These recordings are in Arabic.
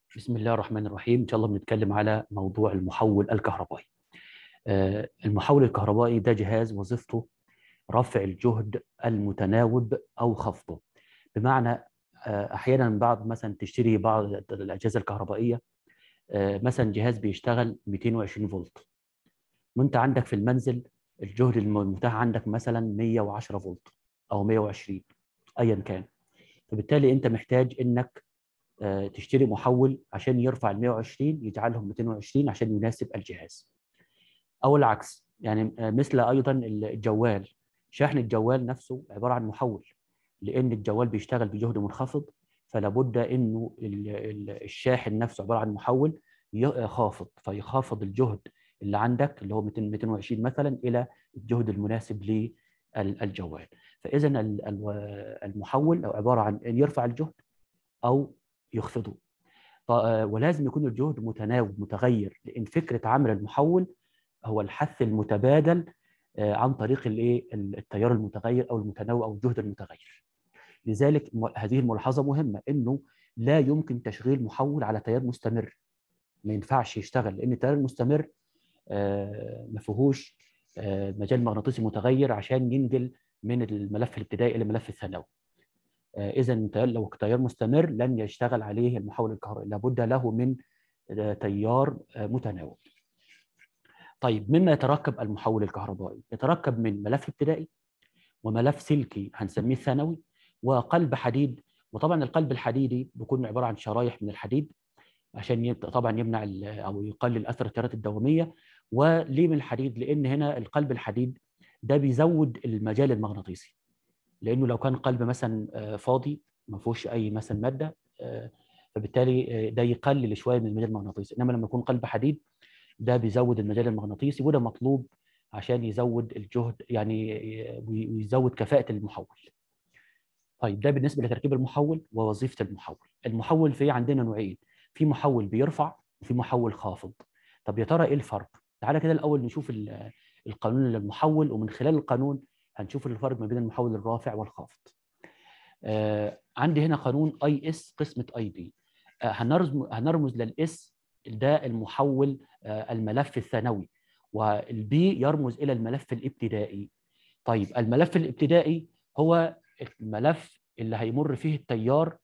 بسم الله الرحمن الرحيم. إن شاء الله بنتكلم على موضوع المحول الكهربائي. المحول الكهربائي ده جهاز وظيفته رفع الجهد المتناوب أو خفضه. بمعنى أحيانا بعض مثلا تشتري بعض الأجهزة الكهربائية، مثلا جهاز بيشتغل 220 فولت، وأنت عندك في المنزل الجهد المتاح عندك مثلا 110 فولت أو 120 أيا كان. فبالتالي أنت محتاج إنك تشتري محول عشان يرفع ال 120 يجعلهم 220 عشان يناسب الجهاز، او العكس. يعني مثل ايضا الجوال، شحن الجوال نفسه عباره عن محول، لان الجوال بيشتغل بجهد منخفض، فلا بد انه الشاحن نفسه عباره عن محول خافض، فيخافض الجهد اللي عندك اللي هو 200 220 مثلا الى الجهد المناسب للجوال. فاذا المحول عباره عن ان يرفع الجهد او يخفضه. ولازم يكون الجهد متناوب متغير، لان فكره عمل المحول هو الحث المتبادل عن طريق التيار المتغير او المتناوب او الجهد المتغير. لذلك هذه الملاحظه مهمه، انه لا يمكن تشغيل محول على تيار مستمر. ما ينفعش يشتغل، لان التيار المستمر ما فيهوش مجال مغناطيسي متغير عشان ينقل من الملف الابتدائي الى الملف الثانوي. اذا لو تيار مستمر لن يشتغل عليه المحول الكهربائي، لابد له من تيار متناوب. طيب، مما يتركب المحول الكهربائي؟ يتركب من ملف ابتدائي وملف سلكي هنسميه ثانوي وقلب حديد. وطبعا القلب الحديدي بيكون عباره عن شرايح من الحديد عشان طبعا يمنع او يقلل اثر التيارات الدواميه. وليه من الحديد؟ لان هنا القلب الحديد ده بيزود المجال المغناطيسي، لانه لو كان قلب مثلا فاضي ما فيهوش اي مثلا ماده، فبالتالي ده يقلل شويه من المجال المغناطيسي. انما لما يكون قلب حديد ده بيزود المجال المغناطيسي، وده مطلوب عشان يزود الجهد يعني ويزود كفاءة المحول. طيب، ده بالنسبة لتركيب المحول ووظيفة المحول. المحول فيه عندنا نوعين، في محول بيرفع وفي محول خافض. طب يا ترى ايه الفرق؟ تعالى كده الأول نشوف القانون للمحول، ومن خلال القانون هنشوف الفرق ما بين المحول الرافع والخافض. عندي هنا قانون اي اس قسمة اي بي. هنرمز للاس، ده المحول الملف الثانوي، والبي يرمز الى الملف الابتدائي. طيب، الملف الابتدائي هو الملف اللي هيمر فيه التيار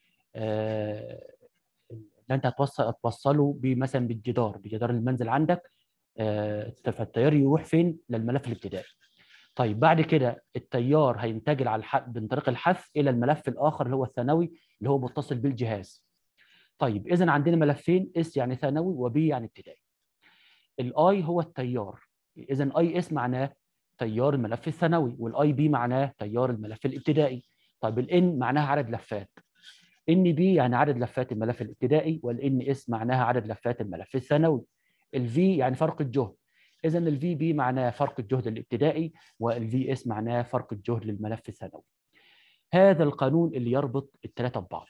اللي انت هتوصله مثلا بجدار المنزل عندك، فالتيار يروح فين؟ للملف الابتدائي. طيب، بعد كده التيار هينتقل على من طريق الحث الى الملف الاخر اللي هو الثانوي اللي هو متصل بالجهاز. طيب، اذا عندنا ملفين، اس يعني ثانوي وبي يعني ابتدائي. الاي هو التيار، اذا اي اس معناه تيار الملف الثانوي، والاي بي معناه تيار الملف الابتدائي. طيب، الان معناها عدد لفات، ان بي يعني عدد لفات الملف الابتدائي، والان اس معناها عدد لفات الملف الثانوي. الفي يعني فرق الجهد، اذا الفي بي معناه فرق الجهد الابتدائي، والفي اس معناه فرق الجهد للملف الثانوي. هذا القانون اللي يربط الثلاثه ببعض،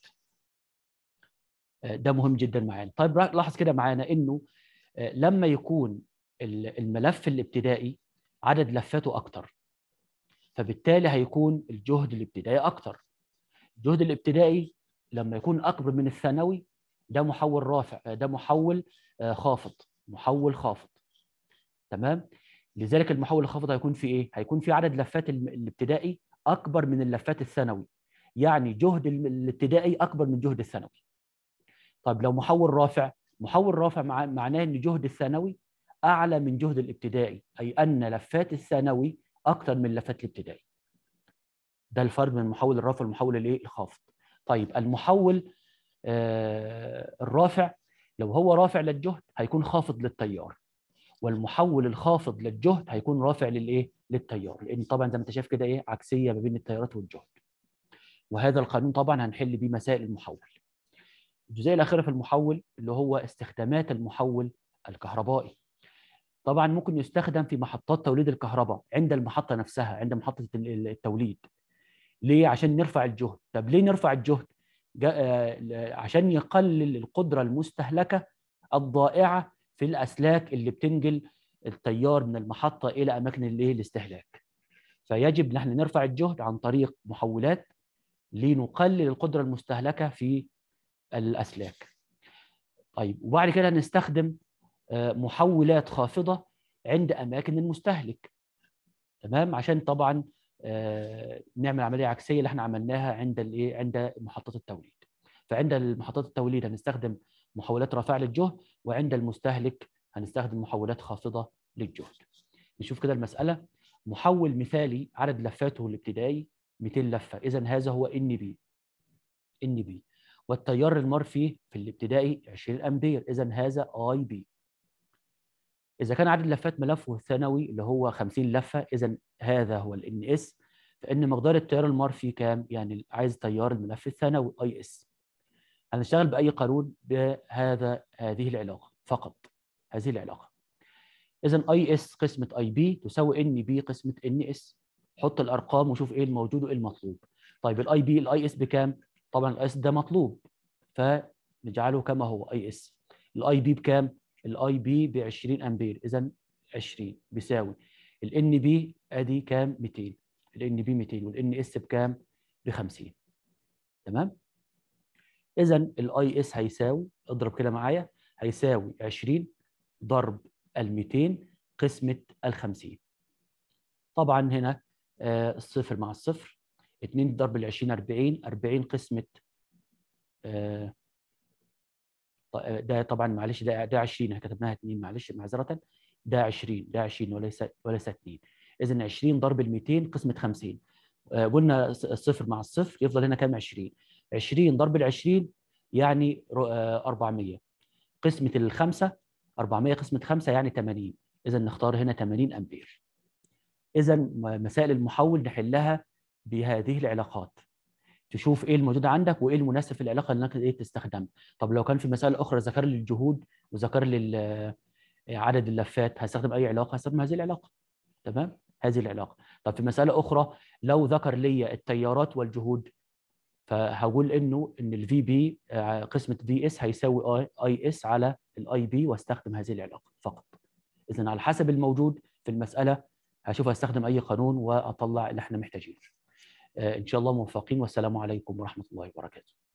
ده مهم جدا معانا. طيب، لاحظ كده معانا انه لما يكون الملف الابتدائي عدد لفاته اكتر، فبالتالي هيكون الجهد الابتدائي اكتر. الجهد الابتدائي لما يكون اكبر من الثانوي ده محول رافع، ده محول خافض، محول خافض. تمام. لذلك المحول الخافض هيكون في ايه؟ هيكون في عدد لفات الابتدائي اكبر من اللفات الثانوي، يعني جهد الابتدائي اكبر من جهد الثانوي. طيب، لو محول رافع، محول رافع معناه ان جهد الثانوي اعلى من جهد الابتدائي، اي ان لفات الثانوي اكثر من لفات الابتدائي. ده الفرق بين المحول الرافع والمحول الخافض. طيب، المحول الرافع لو هو رافع للجهد هيكون خافض للتيار، والمحول الخافض للجهد هيكون رافع للتيار، لان طبعا زي ما انت شايف كده عكسيه ما بين التيارات والجهد. وهذا القانون طبعا هنحل بيه مسائل المحول. الجزئيه الاخيره في المحول اللي هو استخدامات المحول الكهربائي. طبعا ممكن يستخدم في محطات توليد الكهرباء، عند المحطه نفسها، عند محطه التوليد. ليه؟ عشان نرفع الجهد. طب ليه نرفع الجهد؟ عشان يقلل القدره المستهلكه الضائعه في الاسلاك اللي بتنقل التيار من المحطه الى اماكن الاستهلاك. فيجب ان احنا نرفع الجهد عن طريق محولات لنقلل القدره المستهلكه في الاسلاك. طيب وبعد كده هنستخدم محولات خافضه عند اماكن المستهلك. تمام، عشان طبعا نعمل عمليه عكسيه اللي احنا عملناها عند الايه، عند محطات التوليد. فعند محطات التوليد هنستخدم محولات رافعه للجهد، وعند المستهلك هنستخدم محولات خافضه للجهد. نشوف كده المساله. محول مثالي عدد لفاته الابتدائي 200 لفه، اذا هذا هو ان بي، والتيار المار فيه في الابتدائي 20 امبير، اذا هذا اي بي. اذا كان عدد لفات ملفه الثانوي اللي هو 50 لفه، اذا هذا هو الان اس، فان مقدار التيار المار فيه كام؟ يعني عايز تيار الملف الثانوي اي اس. هنشتغل باي قانون؟ هذه العلاقه فقط، هذه العلاقه. اذا اي اس قسمه اي بي تساوي ان بي قسمه ان اس. حط الارقام وشوف ايه الموجود وايه المطلوب. طيب الاي اس بكام؟ طبعا الاي اس ده مطلوب، فنجعله كما هو اي اس. الاي بي بكام؟ الاي بي ب 20 امبير، اذا 20 بيساوي الان بي ادي كام؟ 200. الان بي 200 والان اس بكام؟ ب 50. تمام. اذا الاي اس هيساوي، اضرب كده معايا، هيساوي 20 ضرب ال 200 قسمه ال 50. طبعا هنا الصفر مع الصفر، 2 ضرب ال 20 40، 40 قسمه ده طبعا معلش، ده 20 كتبناها 2 معلش معذره، ده 20، ده 20 وليس 2. اذا 20 ضرب ال 200 قسمه 50. قلنا الصفر مع الصفر يفضل هنا كام؟ 20. 20 ضرب ال 20 يعني 400 قسمه الخمسه، 400 قسمه 5 يعني 80. اذا نختار هنا 80 امبير. اذا مسائل المحول نحلها بهذه العلاقات، تشوف ايه الموجود عندك وايه المناسب في العلاقه اللي انك ايه تستخدمها. طب لو كان في مسائل اخرى ذكر لي الجهود وذكر لي عدد اللفات، هستخدم اي علاقه؟ هستخدم هذه العلاقه. تمام، هذه العلاقه. طب في مساله اخرى لو ذكر لي التيارات والجهود، فهقول ان الفي بي قسمه في اس هيساوي اي اس على الاي بي، واستخدم هذه العلاقه فقط. اذا على حسب الموجود في المساله هشوف استخدم اي قانون واطلع اللي احنا محتاجينه. ان شاء الله موفقين، والسلام عليكم ورحمه الله وبركاته.